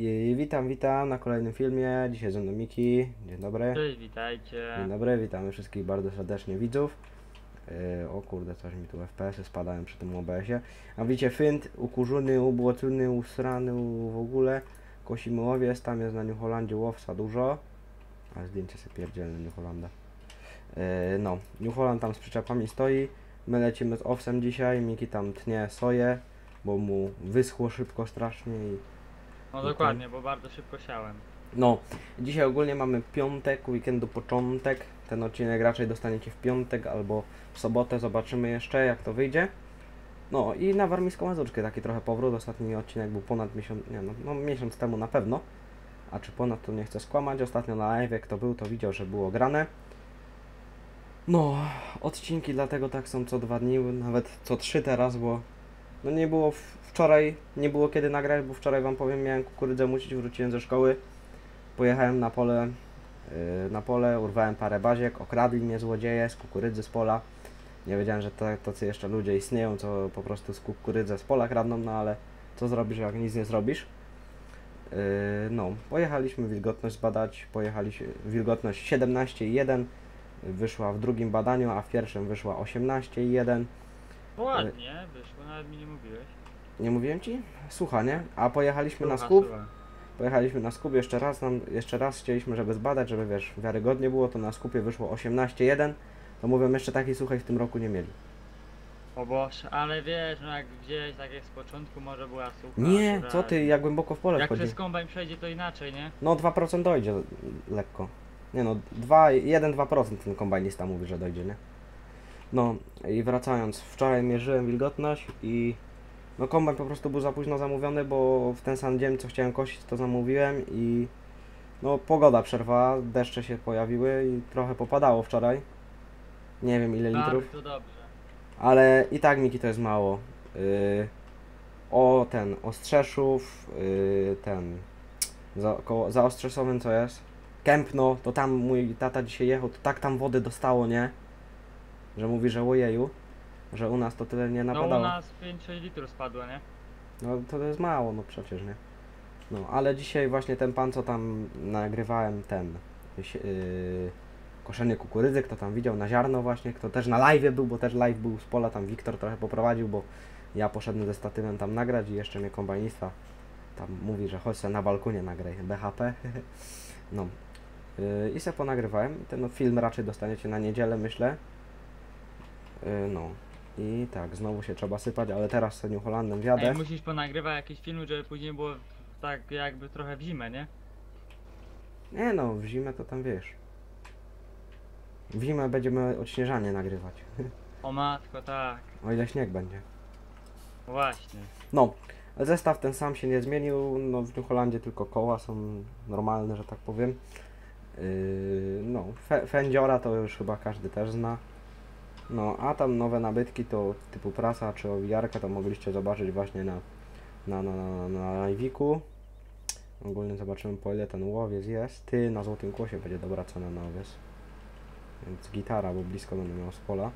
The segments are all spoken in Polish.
Witam na kolejnym filmie. Dzisiaj ze mną Miki. Dzień dobry. Cześć, witajcie. Dzień dobry, witamy wszystkich bardzo serdecznie widzów. O kurde, coś mi tu FPS-y spadają przy tym OBS-ie. A widzicie, fynd, ukurzony, ubłocony, usrany w ogóle. Kosimy owiec, tam jest na New Hollandzie łowca dużo. A zdjęcie sobie pierdzielne New Hollanda. No, New Holland tam z przyczepami stoi. My lecimy z owsem dzisiaj. Miki tam tnie soję, bo mu wyschło szybko strasznie i No dokładnie, bo bardzo szybko siałem. no, dzisiaj ogólnie mamy piątek, weekendu początek. Ten odcinek raczej dostaniecie w piątek albo w sobotę, zobaczymy jeszcze jak to wyjdzie. No i na Warmińską Mazurkę taki trochę powrót. Ostatni odcinek był ponad miesiąc, nie no, miesiąc temu na pewno. A czy ponad, to nie chcę skłamać. Ostatnio na live, kto był, to widział, że było grane. No, odcinki dlatego tak są co 2 dni, nawet co 3 teraz, bo no nie było wczoraj, nie było kiedy nagrać, bo wczoraj wam powiem, miałem kukurydzę musić, wróciłem ze szkoły. Pojechałem na pole, urwałem parę baziek, okradli mnie złodzieje z kukurydzy z pola. Nie wiedziałem, że tacy jeszcze ludzie istnieją, co po prostu z kukurydzę z pola kradną, no ale co zrobisz, jak nic nie zrobisz? No, pojechaliśmy wilgotność zbadać, wilgotność 17,1, wyszła w drugim badaniu, a w pierwszym wyszła 18,1. Ładnie, wyszło, nawet mi nie mówiłeś. Nie mówiłem ci? Słucha, nie? A pojechaliśmy na Słucha, skup. słucha. Pojechaliśmy na skup, jeszcze raz chcieliśmy, żeby zbadać, żeby wiesz, wiarygodnie było, to na skupie wyszło 18,1, to mówią, jeszcze takiej suchej w tym roku nie mieli. O Boże, ale wiesz, no jak gdzieś tak jak z początku może była sucha. Nie, akurat. co ty, jak głęboko w pole Jak wchodzi. przez kombajn przejdzie to inaczej, nie? No 2% dojdzie lekko. Nie no, 1-2% ten kombajnista mówi, że dojdzie, nie? No i wracając, wczoraj mierzyłem wilgotność i no kombajn po prostu był za późno zamówiony, bo w ten sam dzień co chciałem kosić to zamówiłem i no pogoda przerwała, deszcze się pojawiły i trochę popadało wczoraj. Nie wiem ile litrów, Bardzo dobrze. ale i tak Miki to jest mało. Ostrzeszów, za Ostrzeszowem co jest? Kępno, to tam mój tata dzisiaj jechał, to tak tam wody dostało, nie? Że mówi, że ojeju, że u nas to tyle nie No napadało. u nas 5-6 litrów spadło, nie? No to jest mało, no przecież, nie? No, ale dzisiaj właśnie ten pan, co tam nagrywałem, koszenie kukurydzy, kto tam widział na ziarno właśnie, kto też na live był, bo też live był z pola, tam Wiktor trochę poprowadził, bo ja poszedłem ze statywem tam nagrać i jeszcze mnie kombajnista tam mówi, że chodź sobie na balkonie nagraj BHP. No. I se ponagrywałem. Ten film raczej dostaniecie na niedzielę, myślę. No. I tak, znowu się trzeba sypać, ale teraz z New Hollandem wjadę. Ej, musisz ponagrywać jakiś film, żeby później było tak jakby trochę w zimę, nie? Nie no, w zimę to tam wiesz. W zimę będziemy odśnieżanie nagrywać. O matko, tak. O ile śnieg będzie. Właśnie. No, zestaw ten sam się nie zmienił. No, w New Hollandzie tylko koła są normalne, że tak powiem. No, Fendziora to już chyba każdy też zna. No, a tam nowe nabytki to typu prasa czy owijarka to mogliście zobaczyć właśnie na live'iku. Ogólnie zobaczymy, po ile ten łowiec jest. Na Złotym Kłosie będzie dobra cena na owiec. Więc gitara, bo blisko będę miał z pola.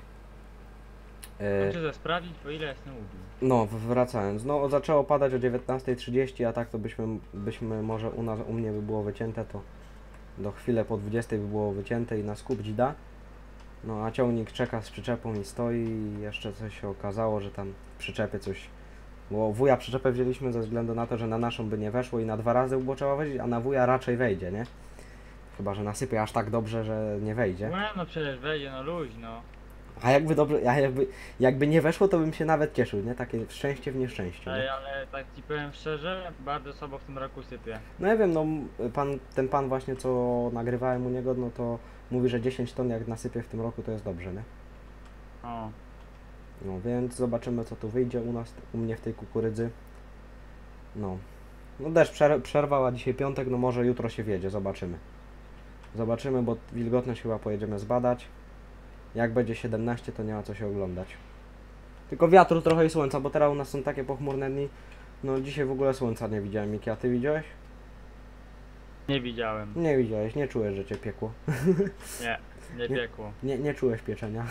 Muszę sprawdzić, po ile jest na ubił. No, wracając. No, zaczęło padać o 19:30, a tak to byśmy może u mnie by było wycięte, to do chwilę po 20 by było wycięte i na skup dzida. No, a ciągnik czeka z przyczepą i stoi i jeszcze coś się okazało, że tam w przyczepie coś... Bo wuja przyczepę wzięliśmy ze względu na to, że na naszą by nie weszło i na 2 razy było trzeba wejść, a na wuja raczej wejdzie, nie? Chyba że nasypie aż tak dobrze, że nie wejdzie. No przecież wejdzie, no luźno. A jakby nie weszło, to bym się nawet cieszył, nie? Takie szczęście w nieszczęściu, nie? Ej, ale tak ci powiem szczerze, bardzo słabo w tym roku sypie. No ja wiem, no ten pan właśnie, co nagrywałem u niego, no to mówi, że 10 ton jak nasypie w tym roku, to jest dobrze, nie? O. No więc zobaczymy, co tu wyjdzie u mnie w tej kukurydzy. No. No deszcz przerwał, a dzisiaj piątek, no może jutro się wiedzie, zobaczymy. Zobaczymy, bo wilgotność chyba pojedziemy zbadać. Jak będzie 17, to nie ma co się oglądać. Tylko wiatru trochę i słońca, bo teraz u nas są takie pochmurne dni. No dzisiaj w ogóle słońca nie widziałem, Miki, a ty widziałeś? Nie widziałem. Nie widziałeś, nie czułeś, że cię piekło. Nie, nie piekło. Nie czułeś pieczenia.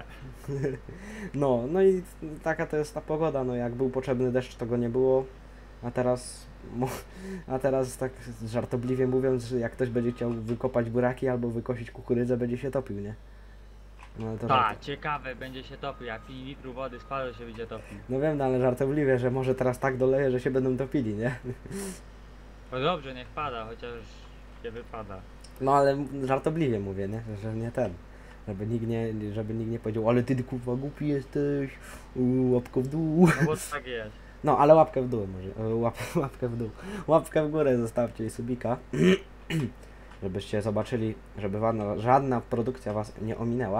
No i taka to jest ta pogoda, no jak był potrzebny deszcz, to go nie było. A teraz tak żartobliwie mówiąc, że jak ktoś będzie chciał wykopać buraki albo wykosić kukurydzę, będzie się topił, nie? No ale to Tak, ciekawe, będzie się topił, jak 5 litrów wody spadło się będzie topił. No wiem, no ale żartobliwie, że może teraz tak doleje, że się będą topili, nie? No dobrze, niech pada, chociaż nie wypada. No ale żartobliwie mówię, nie? Że nie ten. Żeby nikt nie powiedział, ale ty kurwa głupi jesteś, łapkę w dół. No bo tak jest. No ale łapkę w dół może, łapkę w dół. Łapkę w górę zostawcie i subika, żebyście zobaczyli, żeby żadna produkcja was nie ominęła.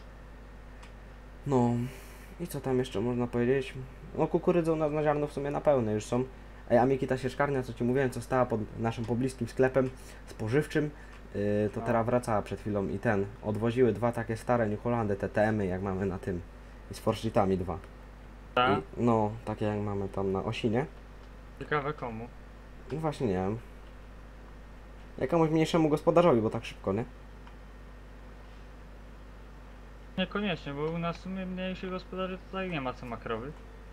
No i co tam jeszcze można powiedzieć? No kukurydzą na ziarno w sumie na pełne już są. Ej, a Miki ta sieczkarnia, co ci mówiłem, co stała pod naszym pobliskim sklepem spożywczym, to teraz wracała przed chwilą i odwoziły dwa takie stare New Hollandy, TTM-y jak mamy na tym i z forszitami dwa. Tak? No, takie jak mamy tam na Osinie. Ciekawe komu. No właśnie nie wiem. Jakiemuś mniejszemu gospodarzowi, bo tak szybko, nie? Niekoniecznie, bo u nas w sumie mniejszych gospodarzy tutaj nie ma co ma krowy.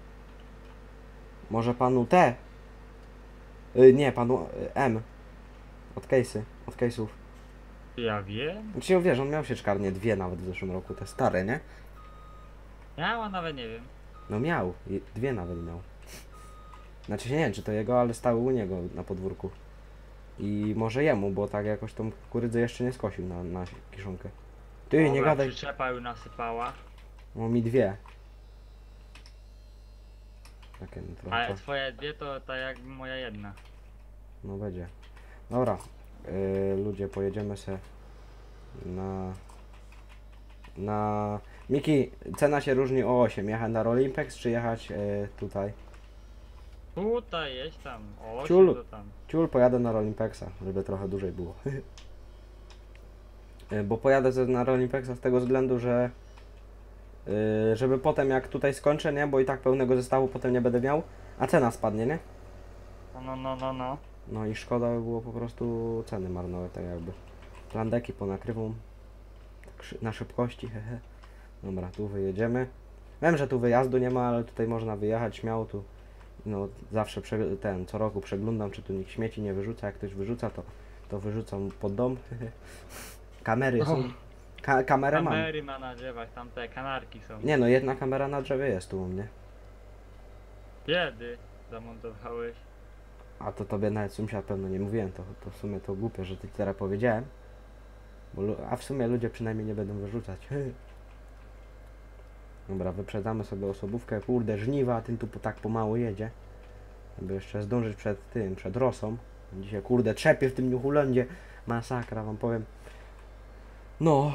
Może panu T? Nie, panu M. Od case'ów. Ja wiem. Znaczy, wiesz, on miał sieczkarnie dwie nawet w zeszłym roku, te stare, nie? Ja a nawet nie wiem. No miał, dwie nawet miał. Znaczy się nie wiem, czy to jego, ale stały u niego na podwórku. I może jemu, bo tak jakoś tą kukurydzę jeszcze nie skosił na kiszonkę. Ty, nie Dobra, gadaj. przyczepa już nasypała. No mi dwie. Takie no trochę. Ale twoje dwie to tak jakby moja jedna. No będzie. Dobra. Ludzie, pojedziemy se na... Miki, cena się różni o 8. Jechać na Rolimpex, czy jechać tutaj? Tutaj jeść tam. O, Ciul. to tam. Ciul, pojadę na Rolimpexa, żeby trochę dłużej było. Bo pojadę na Rolimpexa z tego względu, że żeby potem jak tutaj skończę, nie? Bo i tak pełnego zestawu potem nie będę miał, a cena spadnie, nie? No. No i szkoda by było po prostu ceny marnowe, tak jakby. Plandeki ponakrywą. Tak na szybkości, hehe. Dobra, tu wyjedziemy. Wiem, że tu wyjazdu nie ma, ale tutaj można wyjechać śmiało tu. No zawsze co roku przeglądam, czy tu nikt śmieci nie wyrzuca. Jak ktoś wyrzuca, to wyrzucam pod dom. Kamery są. Kamerę mam. Kamery ma na drzewach, tam te kanarki są. Nie no, jedna kamera na drzewie jest tu u mnie. Kiedy zamontowałeś? A to tobie nawet sąsiad pewno nie mówiłem, to w sumie to głupie, że ty teraz powiedziałem. A w sumie ludzie przynajmniej nie będą wyrzucać. Dobra, wyprzedzamy sobie osobówkę. Kurde, żniwa, ten tu tak pomału jedzie. Żeby jeszcze zdążyć przed rosą. Dzisiaj kurde trzepie w tym New Hollandzie. Masakra, wam powiem. No,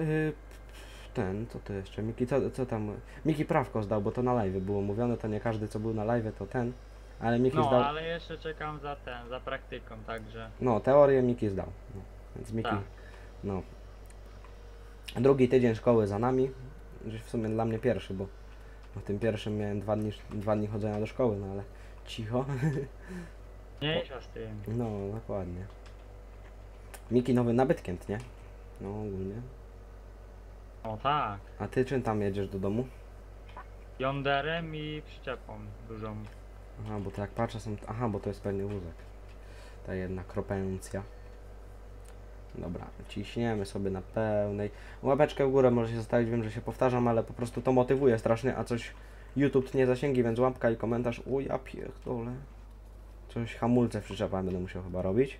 co to jeszcze? Miki, co tam? Miki prawko zdał, bo to na live było mówione, to nie każdy co był na live to ten. Ale Miki No, zdał. ale jeszcze czekam za praktyką, także. No, teorię Miki zdał. No, więc Miki, Tak. no. Drugi tydzień szkoły za nami. Gdzieś w sumie dla mnie pierwszy, bo w tym pierwszym miałem 2 dni chodzenia do szkoły, no ale cicho. Mniejsza z tym. No, dokładnie. Miki nowy nabytkięt, nie? No, ogólnie. O tak. A ty czym tam jedziesz do domu? Jąderem i przyczepą dużą. Aha, bo to jak patrzę są... Aha, bo to jest pewnie wózek. Ta jedna kropencja. Dobra, ciśniemy sobie na pełnej. Łapeczkę w górę może się zostawić, wiem, że się powtarzam, ale po prostu to motywuje strasznie, a coś YouTube tnie zasięgi, więc łapka i komentarz. O ja pierdolę. Coś hamulce przyczepa będę musiał chyba robić.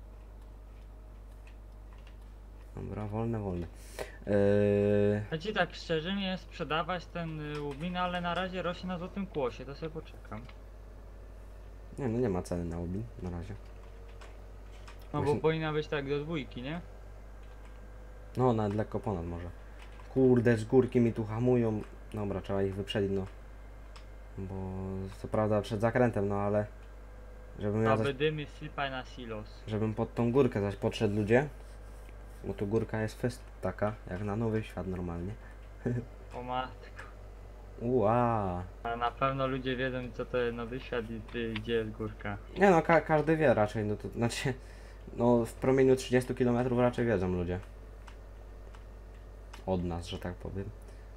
Dobra, wolne. A ci tak szczerze nie sprzedawać ten łubin, ale na razie rośnie na złotym kłosie, to sobie poczekam. Nie, no nie ma ceny na łubin na razie. No Właśnie- bo powinna być tak do 2, nie? No, nawet lekko ponad może. Kurde, z górki mi tu hamują. Dobra, trzeba ich wyprzedzić, no. Bo co prawda przed zakrętem, no ale... Żebym ja Aby dymy sypaj na silos. żebym pod tą górkę zaś podszedł ludzie. Bo tu górka jest fest taka, jak na Nowy Świat normalnie. O matko. Ua. A na pewno ludzie wiedzą co to jest Nowy Świat i gdzie jest górka. Nie no, każdy wie raczej, no to znaczy... No w promieniu 30 km raczej wiedzą ludzie. Od nas, że tak powiem.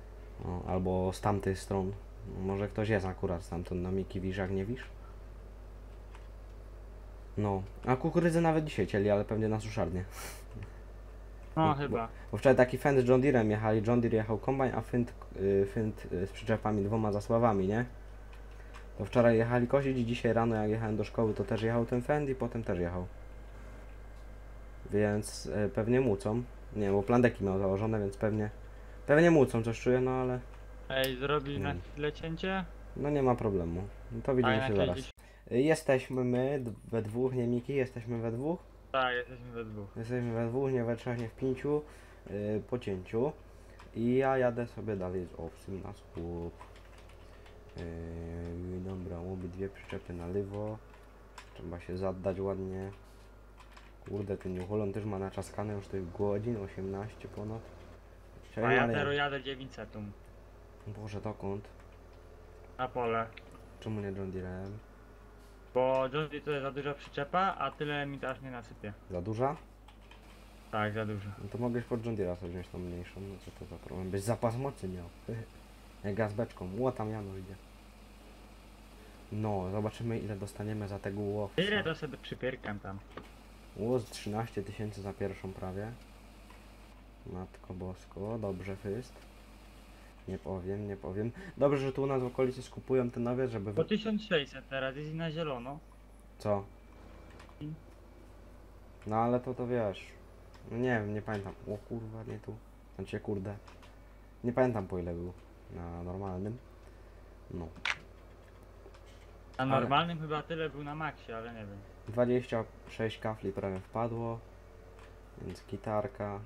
No, albo z tamtej strony. No, może ktoś jest akurat stamtąd, no Miki wisz jak nie wisz? No, a kukurydzę nawet dzisiaj cieli, ale pewnie na suszarnię. No chyba. Bo wczoraj taki Fend z John Deere'em jechali, John Deere jechał kombajn, a Fend z przyczepami 2 zasławami, nie? To wczoraj jechali kosić i dzisiaj rano jak jechałem do szkoły to też jechał ten Fend i potem też jechał. Więc pewnie mucą. Nie wiem, bo plandeki miał założone, więc pewnie mucą, coś czuję, no ale Ej, zrobić na Mm. chwilę cięcie? no nie ma problemu. No to A widzimy na się chwilę zaraz. gdzieś... Jesteśmy my we dwóch, nie Miki, jesteśmy we dwóch. Tak, jesteśmy we dwóch. Jesteśmy we dwóch, nie we trzech, nie w pięciu, po cięciu. I ja jadę sobie dalej z owcym na słup. Dobra, obydwie przyczepy na lewo. Trzeba się zaddać ładnie. Kurde, ten New Holland też ma naczaskane już tych godzin, 18 ponad. Cześć, A ja ale teraz jadę 900 Boże, dokąd? na pole. Czemu nie John Deere'em? Bo John Deere to jest za duża przyczepa, a tyle mi to aż nie nasypie. Za duża? Tak, za dużo. No to mogłeś pod John Deere'a sobie wziąć tą mniejszą, no co to za problem? Byś zapas mocy miał. Jak gaz beczką. Ło, tam Jano idzie. No, zobaczymy ile dostaniemy za tego łowca. Ile to sobie przypierkam tam? Łos 13 000 za pierwszą prawie. Matko bosko, dobrze fyst. Nie powiem, nie powiem. Dobrze, że tu u nas w okolicy skupują ten nawias, żeby... Po 1600 teraz jest i na zielono. Co? No ale to wiesz. No nie wiem, nie pamiętam. O kurwa, nie tu. Znaczy kurde. Nie pamiętam po ile był na normalnym. No. Na Ale- normalnym chyba tyle był na maksie, ale nie wiem. 26 kafli prawie wpadło. Więc gitarka.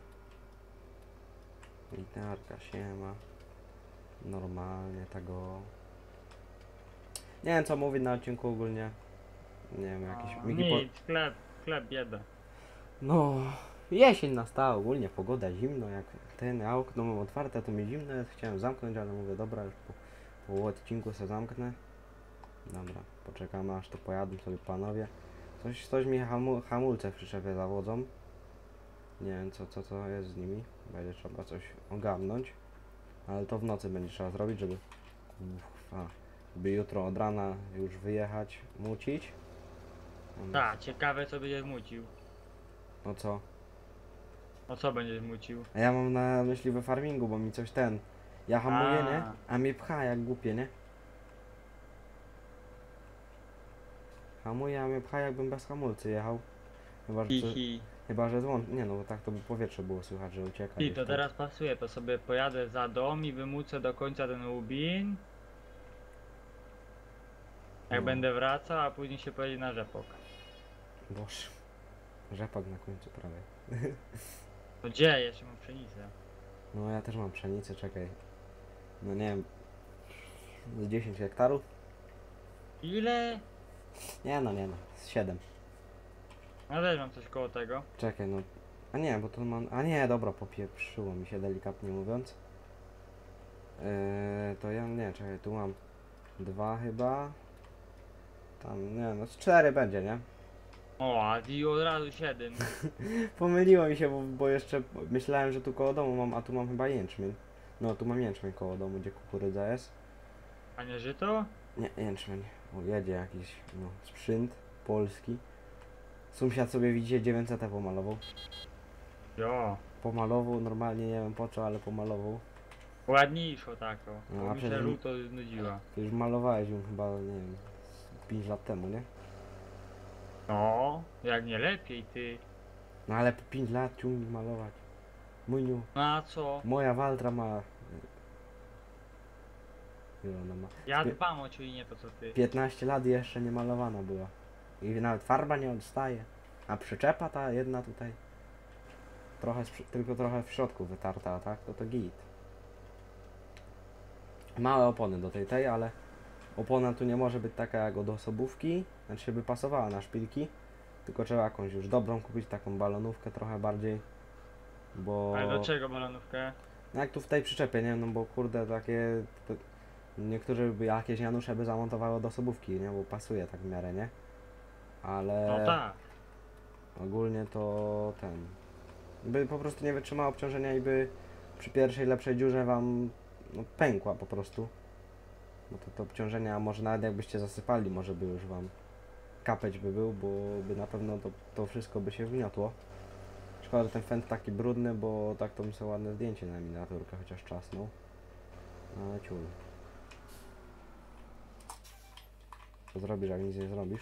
Gitarka siema. Normalnie tego. Nie wiem co mówić na odcinku ogólnie. Nie wiem, jakieś O, migi nic, chleb bieda. No, jesień nastała ogólnie, pogoda zimno, jak ten, ja okno mam otwarte, to mi zimno jest, chciałem zamknąć, ale mówię, dobra, już po odcinku se zamknę. Dobra, poczekamy aż to pojadą sobie panowie. Coś mi hamulce w przyczepie zawodzą. Nie wiem co jest z nimi, będzie trzeba coś ogarnąć. Ale to w nocy będzie trzeba zrobić, żeby jutro od rana już wyjechać, mucić. Tak, ciekawe co będziesz mucił. No co? O co będziesz mucił? A ja mam na myśli we farmingu, bo mi coś ten... Ja hamuję, A. nie? A mnie pcha jak głupie, nie? Hamuję, a mnie pcha jakbym bez hamulcy jechał. Chyba, że, Hihi. chyba, że Nie no, bo tak to by powietrze było słychać, że ucieka. I gdzieś to tam. teraz pasuje, to sobie pojadę za dom i wymucę do końca ten łubin. Jak No. będę wracał, a później się pojedzie na rzepok. Boże. Rzepak na końcu prawie. No gdzie? Jeszcze mam pszenicę. No ja też mam pszenicę, czekaj. No nie wiem. Z 10 hektarów? Ile? Nie no, z 7. No też mam coś koło tego. Czekaj, no. A nie, bo to mam... A nie, dobra, popieprzyło mi się delikatnie mówiąc. To ja nie, czekaj, tu mam 2 chyba. Tam, nie no, z 4 będzie, nie? O, a i od razu 7. Pomyliło mi się, bo jeszcze myślałem, że tu koło domu mam, a tu mam chyba jęczmień. No, tu mam jęczmień koło domu, gdzie kukurydza jest. A nie żyto? Nie, jęczmień. O, jedzie jakiś, no, sprzęt polski. Sąsiad sobie, widzicie, 900 pomalował. Jo. Pomalował, normalnie nie wiem po co, ale pomalował. Ładniejszo tako. No, Bo a mi się przecież- żółto znudziła. Ty już malowałeś ją chyba, nie wiem, z 5 lat temu, nie? No, jak nie lepiej ty. No ale po 5 lat ciągnik malować. Mójniu, No a co? moja Waltra ma... Ile ona ma? Ja dbam o ciebie, nie to co ty. 15 lat i jeszcze nie malowana była. I nawet farba nie odstaje. A przyczepa ta jedna tutaj tylko trochę w środku wytarta, a tak? To git. Małe opony do tej, ale opona tu nie może być taka jak od osobówki. Znaczy by pasowała na szpilki. Tylko trzeba jakąś już dobrą kupić, taką balonówkę trochę bardziej. Bo... Ale do czego balonówkę? No jak tu w tej przyczepie, nie? No bo kurde takie... Niektórzy by jakieś Janusze by zamontowały do osobówki, nie? Bo pasuje tak w miarę, nie? Ale... No tak. Ogólnie to ten... By po prostu nie wytrzymała obciążenia i by przy pierwszej lepszej dziurze wam no, pękła po prostu. Bo to obciążenia może nawet jakbyście zasypali, może by już wam kapeć by był, bo by na pewno to wszystko by się wgniotło. Szkoda, że ten fent taki brudny, bo tak to mi są ładne zdjęcie na miniaturkę, chociaż czasnął. Ale ciul. Co zrobisz, jak nic nie zrobisz?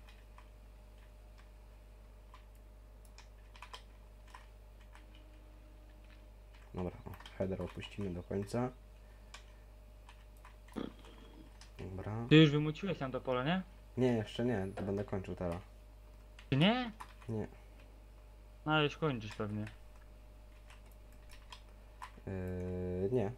Dobra, header opuścimy do końca. Dobra. Ty już wymuciłeś tam to pole, nie? Nie, jeszcze nie, to będę kończył teraz. Czy nie? Nie. No ale już kończysz pewnie. Nie.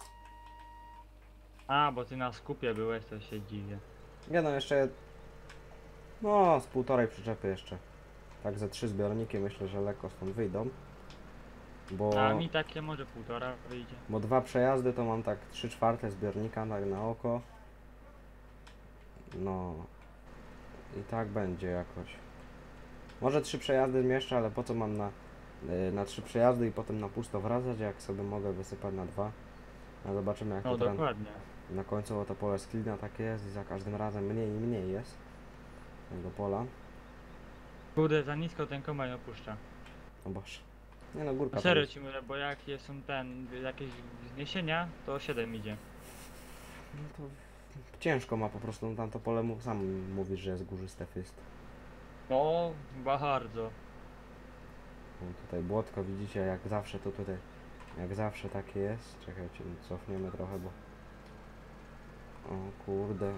A, bo ty na skupie byłeś, to się dziwię. Nie no, jeszcze... No, z półtorej przyczepy jeszcze. Tak, ze 3 zbiorniki myślę, że lekko stąd wyjdą. A mi takie może 1,5 wyjdzie. Bo 2 przejazdy to mam tak 3/4 zbiornika tak na oko. No. I tak będzie jakoś. Może 3 przejazdy zmieszczę, ale po co mam na 3 przejazdy i potem na pusto wracać, jak sobie mogę wysypać na 2. A zobaczymy jak No to dokładnie. na końcu to pole sklina takie jest i za każdym razem mniej i mniej jest tego pola. Kurde, za nisko ten kombajn opuszcza. O Boże. Nie no, górka No tam serio jest. ci mówię, bo jak są jakieś wzniesienia, to 7 idzie. No to ciężko ma po prostu, no tamto pole sam mówisz, że jest górzyste jest. No, bardzo. No, tutaj błotko widzicie, jak zawsze to tutaj, jak zawsze takie jest. Czekajcie, cofniemy trochę, bo... O kurde.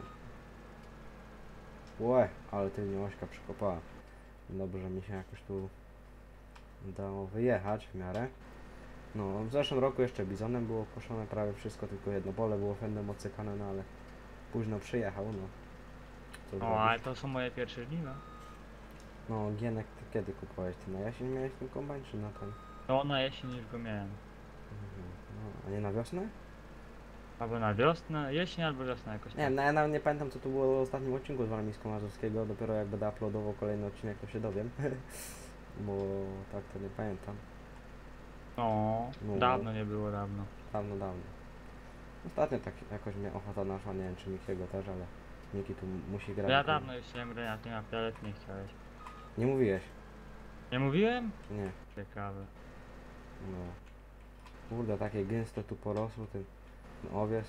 Łe, ale tylnie ośka przykopała. Dobrze mi się jakoś tu udało wyjechać w miarę. No, w zeszłym roku jeszcze bizonem było koszone prawie wszystko, tylko jedno pole było fendem odsykane, no ale późno przyjechał, no. Co O, zrobić? ale to są moje pierwsze żniwa. No, Gienek, ty kiedy kupowałeś? Ty na jesień miałeś ten kombajn, czy na ten? No, na jesień już go miałem. No, a nie na wiosnę? Albo na wiosnę, jesień albo wiosna jakoś Nie tak. wiem, no ja nawet nie pamiętam co tu było w ostatnim odcinku z Warmińsko-Mazurskiego, dopiero jak będę uploadował kolejny odcinek to się dowiem. Bo tak to nie pamiętam. No, No. dawno nie było, dawno. Dawno. Ostatnio tak jakoś mnie ochota naszła, nie wiem czy Mikiego też, ale Miki tu musi grać. Ja dawno już chciałem grać na tym, a nawet nie chciałeś. Nie mówiłeś? Nie mówiłem? Nie. Ciekawe. No. Kurde, takie gęste tu porosło ten owies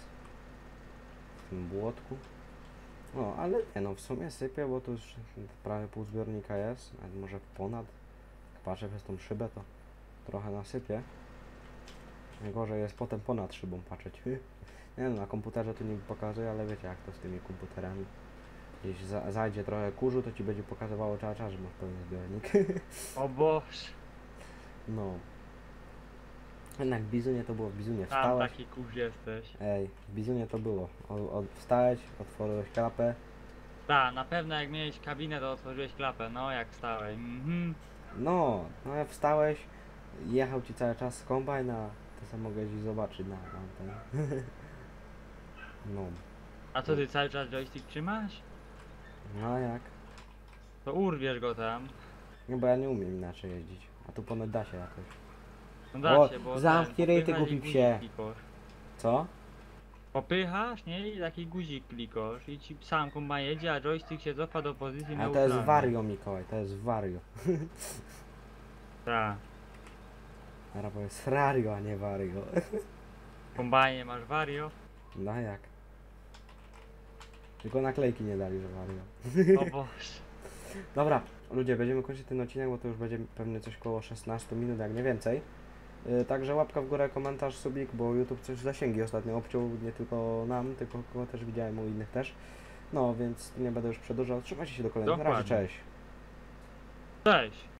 w tym błotku. No, ale nie no, w sumie sypie, bo to już prawie pół zbiornika jest, nawet może ponad. Jak patrzę przez tą szybę, to trochę nasypie. Najgorzej jest potem ponad szybą patrzeć. Nie no, na komputerze tu nie pokazuje, ale wiecie jak to z tymi komputerami. Jeśli zajdzie trochę kurzu, to ci będzie pokazywało czas, że masz pełny zbiornik. O Boże, No. Jednak w Bizunie to było, w Bizunie tam wstałeś. taki kurz jesteś. Ej, w Bizunie to było. Wstałeś, otworzyłeś klapę. Tak, na pewno jak miałeś kabinę, to otworzyłeś klapę, no jak stałeś. No jak wstałeś, jechał ci cały czas z kombajn, a to sam mogłeś i zobaczyć na ten. No. A co ty cały czas joystick trzymasz? No a jak? To urwiesz go tam. No bo ja nie umiem inaczej jeździć. A tu ponoć da się jakoś. No da O, się, bo zamknij ryj, ty popychasz i głupi guzik psie. klikasz. Co? Popychasz, nie? I taki guzik klikasz i ci sam kombajn jedzie, a joystick się cofa do pozycji A to jest neutralnej. wario, Mikołaj, to jest wario. Tak. Teraz powiem srario, a nie wario. W kombajnie masz wario. No jak? Tylko naklejki nie dali, że wario. O Boże. Dobra, ludzie, będziemy kończyć ten odcinek, bo to już będzie pewnie coś koło 16 minut, jak nie więcej. Także łapka w górę, komentarz, subik, bo YouTube coś zasięgi ostatnio obciął, nie tylko nam, tylko kogo też widziałem u innych też. No, więc nie będę już przedłużał. Trzymajcie się do kolejnego. Na razie, Dokładnie. cześć. Cześć.